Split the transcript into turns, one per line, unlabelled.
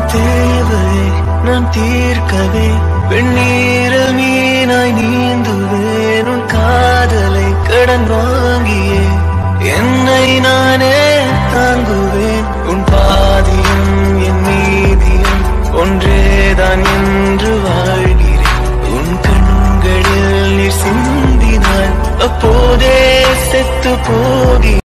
தேவை நான் தீர்க்கவே வெண்ணீரில் மீனாய் நீந்துவேன் உன் காதலை கடன் வாங்கியே என்னை நானே தாங்குவேன் உன் பாதியும் என் மீதியும் ஒன்றேதான் என்று வாழ்கிறேன் உன் கண்களில் நீர் சிந்தினாள் அப்போதே செத்து போகிறேன்